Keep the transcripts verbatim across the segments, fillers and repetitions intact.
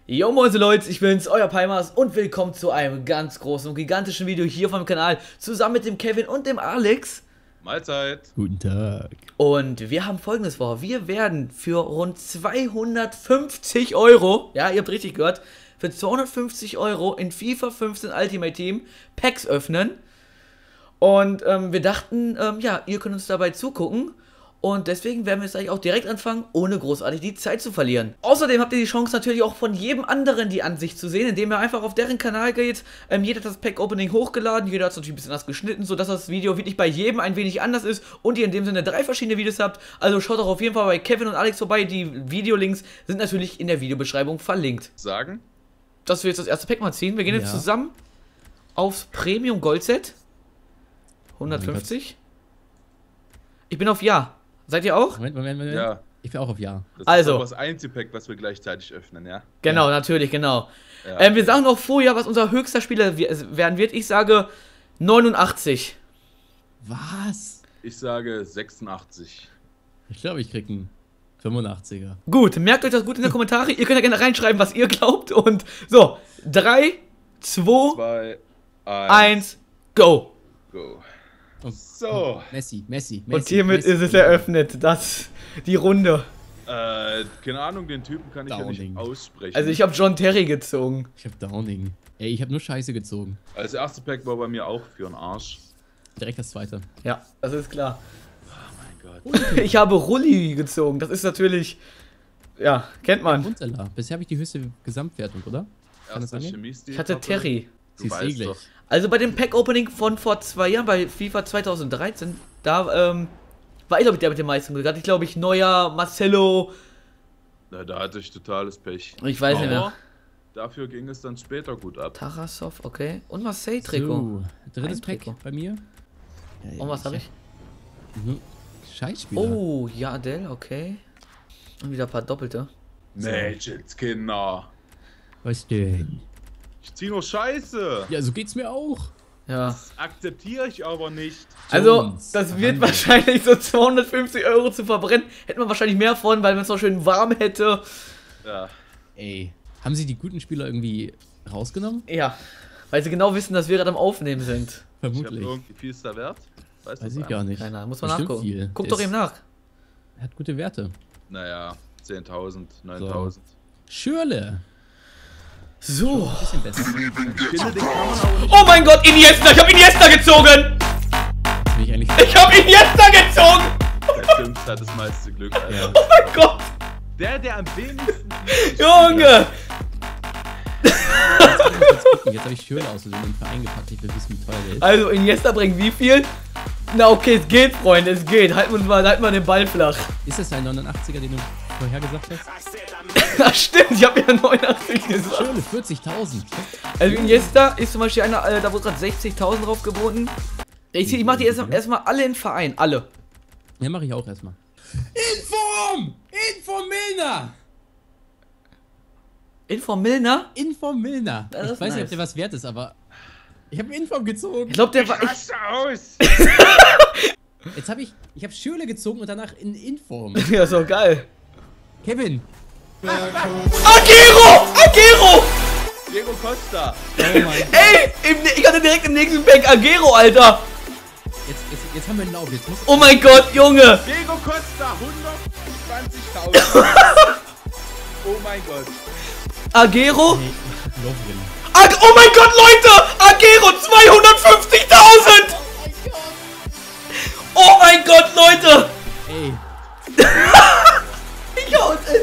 Yo moin Leute, ich bin's, euer Palmas und willkommen zu einem ganz großen und gigantischen Video hier vom Kanal, zusammen mit dem Kevin und dem Alex. Mahlzeit. Guten Tag. Und wir haben folgendes vor, wir werden für rund zweihundertfünfzig Euro, ja ihr habt richtig gehört, für zweihundertfünfzig Euro in FIFA fünfzehn Ultimate Team Packs öffnen. Und ähm, wir dachten, ähm, ja, ihr könnt uns dabei zugucken. Und deswegen werden wir jetzt eigentlich auch direkt anfangen, ohne großartig die Zeit zu verlieren. Außerdem habt ihr die Chance natürlich auch von jedem anderen die Ansicht zu sehen, indem ihr einfach auf deren Kanal geht. Ähm, jeder hat das Pack-Opening hochgeladen, jeder hat es natürlich ein bisschen anders geschnitten, sodass das Video wirklich bei jedem ein wenig anders ist und ihr in dem Sinne drei verschiedene Videos habt. Also schaut auch auf jeden Fall bei Kevin und Alex vorbei. Die Videolinks sind natürlich in der Videobeschreibung verlinkt. Sagen? Dass wir jetzt das erste Pack mal ziehen. Wir gehen Ja. jetzt zusammen aufs Premium Gold Set. hundertfünfzig. Ich bin auf Ja. Seid ihr auch? Moment, Moment, Moment. Ja. Ich bin auch auf Ja. Das Also. ist auch das Einzelpack, was wir gleichzeitig öffnen, ja? Genau, Ja. natürlich, genau. Ja. Ähm, wir sagen noch vorher, was unser höchster Spieler werden wird. Ich sage neunundachtzig. Was? Ich sage sechsundachtzig. Ich glaube, ich krieg einen fünfundachtziger. Gut, merkt euch das gut in die Kommentare. Ihr könnt ja gerne reinschreiben, was ihr glaubt. Und so, drei, zwei, zwei, eins, go. go. Oh, So. oh, Messi, Messi, Messi. Und hiermit Messi. ist es eröffnet, das, die Runde. Äh, keine Ahnung, den Typen kann ich ja Downing. nicht aussprechen. Also ich habe John Terry gezogen. Ich hab Downing. Ey, ich hab nur Scheiße gezogen. Das erste Pack war bei mir auch für einen Arsch. Direkt das zweite. Ja, das ist klar. Oh mein Gott. Ich habe Rulli gezogen. Das ist natürlich, ja, kennt man. Runzeller. Bisher habe ich die höchste Gesamtwertung, oder? Kann das Erster angehen? Chemiestil. Ich hatte Terry. Du Sie ist eh weißt gleich. doch. Also bei dem Pack-Opening von vor zwei Jahren, bei FIFA zweitausenddreizehn, da ähm, war ich glaube ich der mit den meisten Glück. Da hatte ich glaube ich Neuer, Marcelo, Na, da hatte ich totales Pech. ich weiß nicht mehr. Aber dafür ging es dann später gut ab. Tarasov, okay. Und Marseille-Trikot. So, drittes Ein Pack Trikot. bei mir. Ja, Und was habe ich? Mhm. Scheißspieler. Oh, Jardel, okay. Und wieder ein paar Doppelte. Mädchenskinder. Was denn? Ich zieh nur Scheiße. Ja, so geht's mir auch. Ja. Akzeptiere ich aber nicht. Also, Jones. das wird Hammer. wahrscheinlich so zweihundertfünfzig Euro zu verbrennen. Hätte man wahrscheinlich mehr von, weil man es noch schön warm hätte. Ja. Ey, haben sie die guten Spieler irgendwie rausgenommen? Ja. Weil sie genau wissen, dass wir gerade am Aufnehmen sind. Ich hab Vermutlich. irgendwie viel ist der Wert. Weißt Weiß du ich gar nicht. Keine Ahnung, muss man Bestimmt nachgucken. viel. Guck Der doch ist- eben nach. Er hat gute Werte. Naja, zehntausend, neuntausend. Schürle. So. Bisschen besser. Ich finde, den kann man auch nicht. Oh mein Gott, Iniesta! Ich hab Iniesta gezogen! Bin ich eigentlich. Ich hab Iniesta gezogen! Der Fünfte hat das meiste Glück, Alter. Ja. Oh mein Gott! Der, der am wenigsten. Junge! Jetzt habe ich Schürle aus in den Verein gepackt. Ich will wissen, wie teuer der ist. Also, Iniesta bringt wie viel? Na okay, es geht, Freunde, es geht. Halten wir uns mal, halten wir den Ball flach. Ist das ein neunundachtziger, den du vorher gesagt hast? Ach stimmt, ich hab ja neunundachtzig gesagt. Schürle, vierzigtausend. Also Iniesta ist zum Beispiel einer, äh, da wurde gerade sechzigtausend drauf geboten. Ich, ich mach die erstmal erstmal alle in Verein, alle. Ja, mache ich auch erstmal. Inform! Inform Milner! Inform Milner? Inform Milner. Das Ich ist weiß nicht, nice. ob der was wert ist, aber ich habe Inform gezogen. Ich glaube, der war. Ich, Raste aus! Jetzt habe ich, ich habe Schürle gezogen und danach in Inform. ja, ist doch geil. Kevin. Agero! Agero! Diego Costa! Oh mein. Ey! Im, ich hatte direkt im nächsten Pack Agero, Alter! Jetzt, jetzt, jetzt haben wir einen Lauf. Jetzt muss Oh mein Gott, Junge! Diego Costa, hundertzwanzigtausend! Oh mein Gott! Agero? Nee, ich hab einen Lauf drin. Ag oh mein Gott, Leute! Agero zweihundertfünfzigtausend! Oh mein Gott, Leute! Ey, Ich hau's es!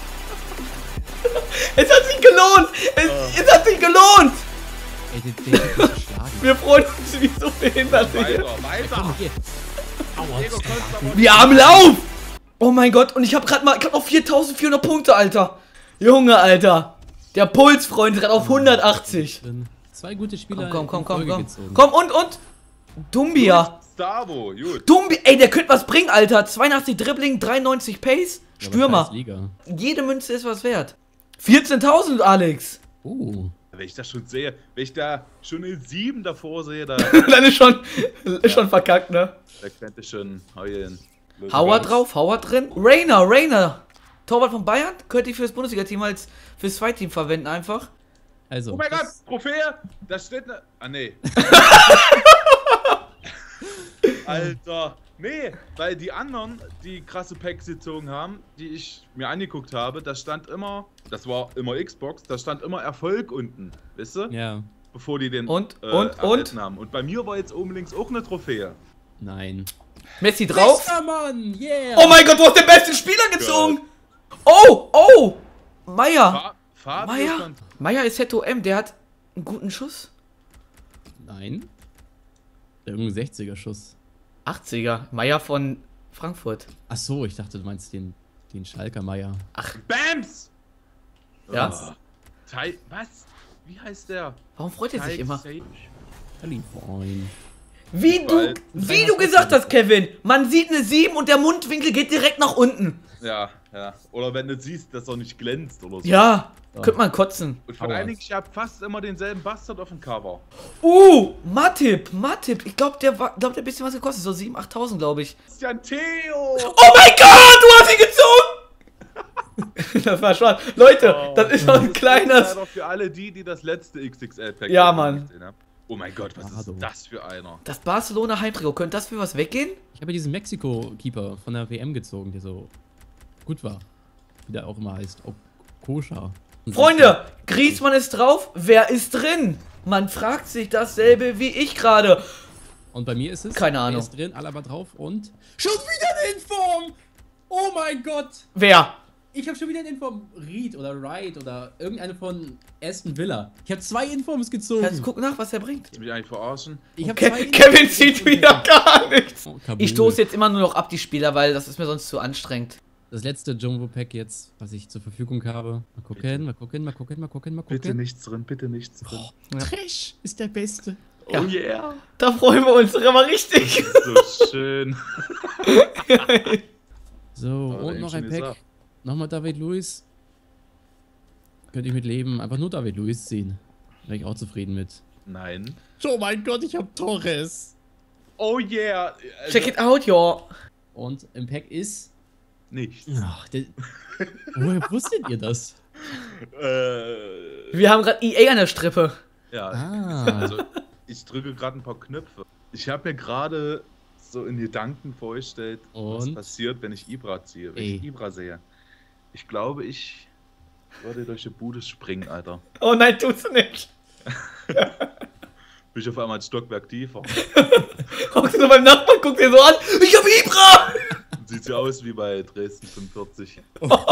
Es hat sich gelohnt! Es, es hat sich gelohnt! ey, den, den Typ muss schlagen. Wir freuen uns wie so behindert hier. Weiter, Komm, weiter! hier. Aua, Diego das ist Costa, der Wir haben Lauf! Oh mein Gott, und ich hab grad mal, ich hab noch viertausendvierhundert Punkte, Alter! Junge, Alter! Der Puls, Freunde, ist grad auf hundertachtzig. drin. Zwei gute Spieler Komm, komm, in komm, Folge komm. gezogen. Komm, und, und? Dumbia. Stavo, gut. Dumbi, ey, der könnte was bringen, Alter. zweiundachtzig Dribbling, dreiundneunzig Pace. Ja, aber Stürmer. scheiß Liga. Jede Münze ist was wert. vierzehntausend, Alex. Oh. Wenn ich das schon sehe, wenn ich da schon eine sieben davor sehe, da, Dann ist schon, ist schon verkackt, ne? da könnte ich schon heulen. Howard drauf, Howard drin. Rainer, Rainer. Torwart von Bayern, könnte ich für das Bundesliga-Team als fürs Zweitteam verwenden einfach. Also. Oh mein Gott, das- Trophäe! Da steht ne. Ah, nee. Alter. Nee, weil die anderen, die krasse Packs gezogen haben, die ich mir angeguckt habe, da stand immer, das war immer Xbox, da stand immer Erfolg unten, weißt du? Ja. Bevor die den Und, äh, und, erhalten und? haben. Und bei mir war jetzt oben links auch eine Trophäe. Nein. Messi drauf. Bester Mann, yeah. Oh mein Gott, du hast den besten Spieler gezogen. Oh, oh. Meier. Fa Fabio Meier. von- Meier ist Z O M, der hat einen guten Schuss. Nein. Irgendein sechziger Schuss. achtziger. Meier von Frankfurt. Ach so, ich dachte, du meinst den, den Schalker Meier. Bams! Ja? Oh. Tai was? Wie heißt der? Warum freut er sich Tyke immer? Sage? Berlin Freund. Wie du, Weil- wie du gesagt hast, Kevin. Man sieht eine sieben und der Mundwinkel geht direkt nach unten. Ja, ja. Oder wenn du siehst, dass er nicht glänzt oder so. Ja, Ja. könnte man kotzen. Und vor Howard. allen Dingen, ich habe fast immer denselben Bastard auf dem Cover. Uh, Matip, Matip. Ich glaube, der war, glaub, der ein bisschen was gekostet. So siebentausend, achttausend, glaube ich. Christian Theo! Oh mein Gott, du hast ihn gezogen! Das war schwarz. Leute, Oh. das ist noch ein kleines. Leider für alle die, die das letzte X X L-Pack Ja, Mann. gesehen haben. Oh mein Gott, was Bravo. ist das für einer? Das Barcelona Heimtrikot, könnte das für was weggehen? Ich habe ja diesen Mexiko-Keeper von der W M gezogen, der so gut war. Wie der auch immer heißt. Oh, Koscher. Freunde, Griezmann ist drauf. Wer ist drin? Man fragt sich dasselbe wie ich gerade. Und bei mir ist es. Keine wer Ahnung. ist drin, Alaba drauf und. Schon wieder eine Inform! Oh mein Gott! Wer? Ich habe schon wieder eine Inform. Reed oder Wright oder irgendeine von Aston Villa. Ich habe zwei Informs gezogen. Jetzt guck nach, was er bringt. Willst du mich eigentlich verarschen? Ich habe Ke zwei Kevin Informs sieht gezogen. wieder gar nichts. Oh, Kabul. Ich stoße jetzt immer nur noch ab die Spieler, weil das ist mir sonst zu anstrengend. Das letzte Jumbo-Pack jetzt, was ich zur Verfügung habe. Mal gucken, mal gucken, mal gucken, mal gucken, mal gucken. Bitte nichts drin, bitte nichts drin. Oh, Trash ist der Beste. Ja. Oh yeah! Da freuen wir uns doch immer richtig. So schön. So, Aber und eben noch schon ein Pack. gesagt. Nochmal David Luiz. Könnte ich mit leben. Einfach nur David Luiz ziehen. Wäre ich auch zufrieden mit. Nein. Oh mein Gott, ich habe Torres. Oh yeah! Also, Check it out, yo. Und im Pack ist. Nichts. Ach, der, woher wusstet ihr das? Äh, Wir haben gerade E A an der Strippe. ja. Ah. Also, ich drücke gerade ein paar Knöpfe. Ich habe mir gerade so in Gedanken vorgestellt, was Und? passiert, wenn ich Ibra ziehe, wenn Ey. ich Ibra sehe. Ich glaube, ich würde durch die Bude springen, Alter. Oh nein, tut's nicht. Bin ich auf einmal ein Stockwerk tiefer. Guckst du beim Nachbarn, guck dir so an. Ich hab Ibra! Sieht so aus wie bei Dresden fünfundvierzig.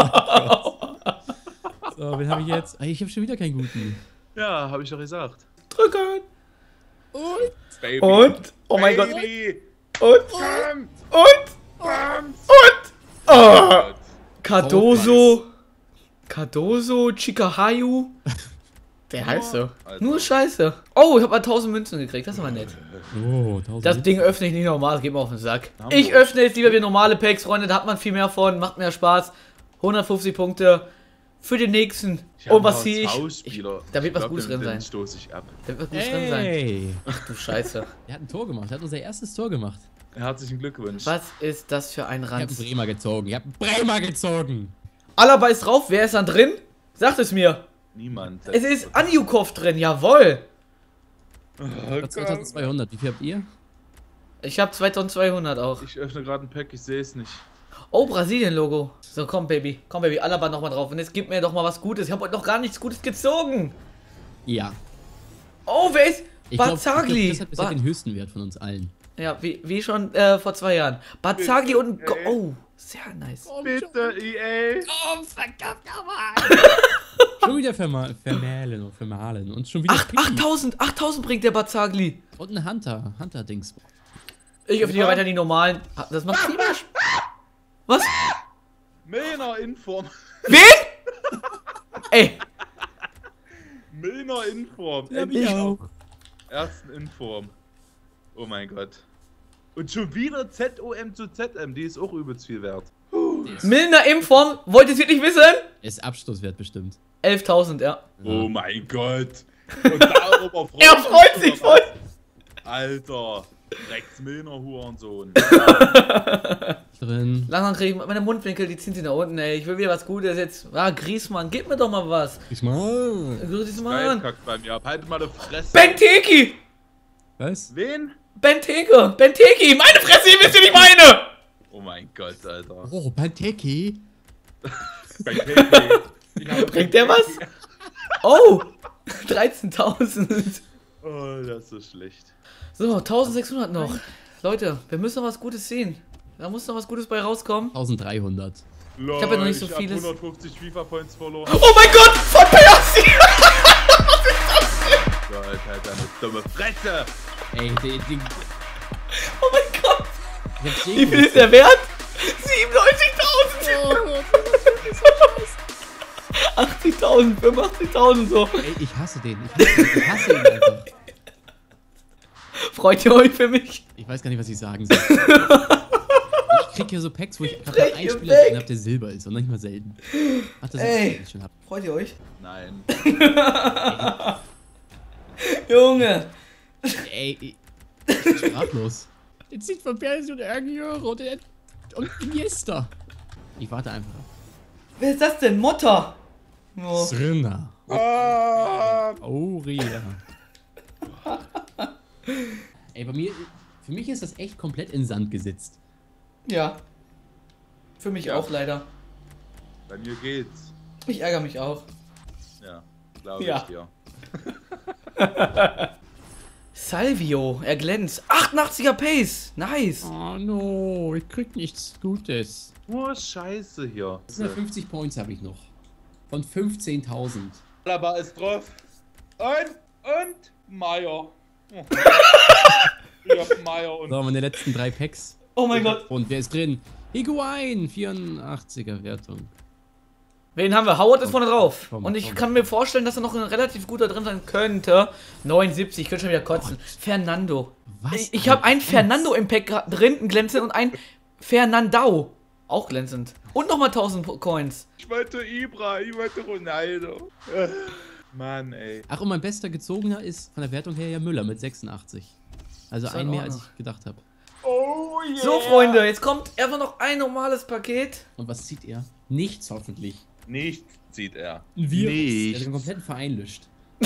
So, wen habe ich jetzt? Ah, ich habe schon wieder keinen guten. Ja, habe ich doch gesagt. Drücken. Und? Baby. Und? Oh mein Gott. Baby. Und? Bam, Und? bam. Und? Oh. Gott. Cardoso. Cardoso, Chikahayu. Wer heißt so? Alter. Nur Scheiße. Oh, ich hab mal tausend Münzen gekriegt. Das ist aber nett. Oh, tausend. Das Ding öffne ich nicht normal. Das geht mir auf den Sack. Hamburg. Ich öffne jetzt lieber wie normale Packs, Freunde. Da hat man viel mehr von. Macht mehr Spaß. hundertfünfzig Punkte für den nächsten. Ich hab Und was einen ziehe ich? ich? Schauspieler. Da wird Ich was glaub, Gutes den- drin sein. Den stoße ich ab. Da wird was Gutes drin sein. Ey. Ach du Scheiße. Er hat ein Tor gemacht. Er hat unser erstes Tor gemacht. Herzlichen Glückwunsch. Was ist das für ein Ihr habt einen Ranz? Bremer gezogen. Ihr habt einen Bremer gezogen. Alaba ist drauf. Wer ist dann drin? Sagt es mir. Niemand. Es ist Anjukov drin. Jawohl. Oh Gott. zweitausendzweihundert. Wie viel habt ihr? Ich habe zweitausendzweihundert auch. Ich öffne gerade ein Pack, ich sehe es nicht. Oh, Brasilien-Logo. So, komm, Baby. Komm, Baby. Alaba nochmal drauf. Und jetzt gib mir doch mal was Gutes. Ich habe heute noch gar nichts Gutes gezogen. Ja. Oh, wer ist? Ich glaube, Bazzagli. das hat bisher Ba- den höchsten Wert von uns allen. ja, wie, wie schon äh, vor zwei Jahren. Bazzagli Bitte, und... Go ey. oh, sehr nice. Bitte, E A! Oh, verdammt nochmal. Schon wieder verma vermählen und vermahlen. Und schon wieder Acht- Ping. achttausend, achttausend bringt der Bazzagli. Und ein Hunter. Hunter-Dings. Ich öffne hier weiter die normalen. Ah, das macht viel mehr Spaß. Was? Milner Inform. Wen? Ey, Milner Inform. Ja, Endlich ich auch. ersten Inform. Oh mein Gott. Und schon wieder Z O M zu Z M, die ist auch übelst viel wert. Milner Impfform. Wollt ihr es wirklich wissen? Ist Abschlusswert bestimmt. elftausend, ja. Oh mein Gott. Und darüber freut Er freut sich voll. Alter. Rex Milner Hurensohn. Drin. Langsam kriege ich meine Mundwinkel, die ziehen sich nach unten, ey. Ich will wieder was Gutes jetzt. Ah, Griezmann, gib mir doch mal was. Griezmann. Griezmann. Kackt bei mir ab. Halt mal die Fresse. Benteke! Was? Wen? Benteke! Benteke! Meine Fresse, ihr wisst, wie ich meine! Oh mein Gott, Alter. Oh, Benteke. Benteke. Bringt der was? Oh! dreizehntausend. Oh, das ist so schlecht. So, eintausendsechshundert noch. Leute, wir müssen noch was Gutes sehen. Da muss noch was Gutes bei rauskommen. eintausenddreihundert. Lol, Ich hab ja noch nicht so ich hab vieles. hundertfünfzig FIFA-Points verloren. Oh mein Gott! Von Percy! Gott, halt deine dumme Fresse! Ey, die, die, Oh mein Gott! ich hab Wie viel ist der wert? siebenundneunzigtausend! achtzigtausend, fünfundachtzigtausend so. Ey, ich hasse den. Ich hasse, ihn. ich hasse ihn einfach. Freut ihr euch für mich? Ich weiß gar nicht, was ich sagen soll. Ich krieg hier so Packs, wo ich gerade Brech einen ihr Spieler weg. drin hab, der Silber ist und nicht mal selten. Ach, das Ey. ist schon hab. Freut ihr euch? Nein. Junge! Ey, ich ich bin sprachlos. Jetzt sieht von Persi und Ergiero und, und Iniesta. Ich warte einfach. Wer ist das denn? Motta! Oh. Srinna. Ah, Aurea. Ey, bei mir, für mich ist das echt komplett in Sand gesetzt. Ja. Für mich Ja. auch leider. bei mir geht's. Ich ärgere mich auch. Ja, glaube Ja. ich dir. Salvio, er glänzt. achtundachtziger Pace. Nice. Oh no, ich krieg nichts Gutes. Nur Scheiße hier. hundertfünfzig Points habe ich noch. Von fünfzehntausend. Alaba ist drauf. Und, und Meier. Oh. Ich hab Meier und... So, meine letzten drei Packs. Oh mein Gott. Und wer ist drin? Higuain, vierundachtziger Wertung. Wen haben wir? Howard ist vorne drauf. Komm, Und ich komm. kann mir vorstellen, dass er noch ein relativ guter drin sein könnte. neunundsiebzig, ich könnte schon wieder kotzen. Fernando. Was? Ich, ich habe einen Fernando im Pack gra- drin, einen glänzend, und einen Fernandao. Auch glänzend. Und nochmal tausend Po- Coins. Ich wollte Ibra, ich wollte Ronaldo. Äh, Mann, ey. Ach, und mein bester gezogener ist von der Wertung her ja Müller mit sechsundachtzig. Also Ist in ein mehr, als Ordnung. ich gedacht habe. Oh yeah. So, Freunde, jetzt kommt einfach noch ein normales Paket. Und was zieht er? Nichts hoffentlich. Nichts sieht er. Ein Virus, Nicht. der den kompletten Verein löscht.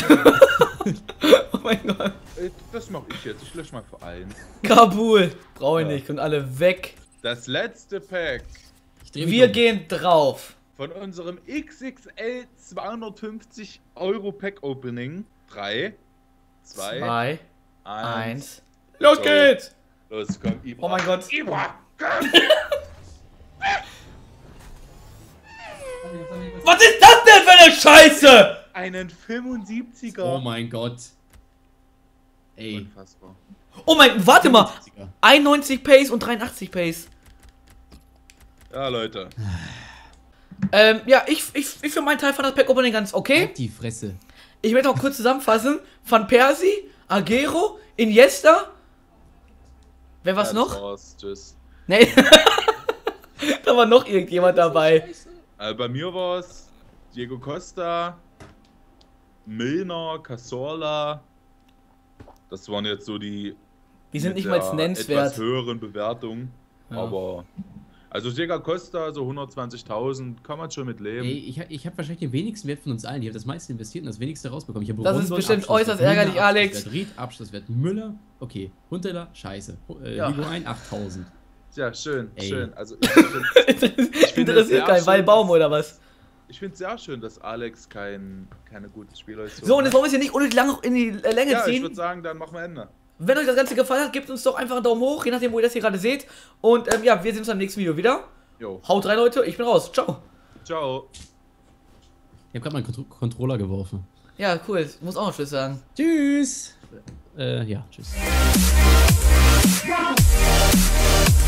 Oh mein Gott. Äh, Das mach ich jetzt. Ich lösche mal für eins. Kabul. Brauche ich Ja. nicht. Und alle weg. Das letzte Pack Ich dreh mich Wir um. gehen drauf. von unserem X X L zweihundertfünfzig Euro Pack Opening. drei, zwei, Zwei, eins. eins. Los So. geht's! Los, komm, Ibra. Oh mein Gott. Ibra, komm! Was ist das denn für eine Scheiße? Einen fünfundsiebziger. Oh mein Gott. Ey. Unfassbar. Oh mein, warte mal. fünfziger. einundneunzig Pace und dreiundachtzig Pace. Ja, Leute. Ähm, ja, ich, ich, ich für meinen Teil fand das Pack Opening ganz okay. Halt die Fresse. Ich werde auch kurz zusammenfassen. Van Persie, Aguero, Iniesta. Wer war's Das noch? war's. Tschüss. Nee. Da war noch irgendjemand dabei. Also bei mir war es Diego Costa, Milner, Cazorla. Das waren jetzt so die. Die sind mit nicht mal der nennenswert. Etwas höheren Bewertungen. Ja. Aber. Also Diego Costa, so hundertzwanzigtausend, kann man schon mit leben. Ey, ich, hab- ich habe wahrscheinlich den wenigsten Wert von uns allen. Ich habe das meiste investiert und das wenigste rausbekommen. Ich habe Das ist Rondon, bestimmt Abschlusswert, äußerst ärgerlich, Müller, Alex. Abschlusswert, Ried, Abschlusswert, Müller, okay. Hunteler, scheiße. Äh, Ja. Higuain, achttausend. Ja, schön, Ey. schön. Also ich finde Interessiert keinen schön, Wallbaum dass- oder was? ich find's sehr schön, dass Alex kein, keine guten Spieler ist. So, und jetzt wollen wir es hier nicht unnötig lange in die äh, Länge Ja, ich ziehen. würde sagen, dann machen wir Ende. Wenn euch das Ganze gefallen hat, gebt uns doch einfach einen Daumen hoch, je nachdem, wo ihr das hier gerade seht. Und ähm, ja, wir sehen uns beim nächsten Video wieder. Jo. Haut rein, Leute. Ich bin raus. Ciao. Ciao. Ich habe gerade meinen Contro Controller geworfen. Ja, cool. Ich muss auch noch Tschüss sagen. Tschüss. Äh, ja, tschüss.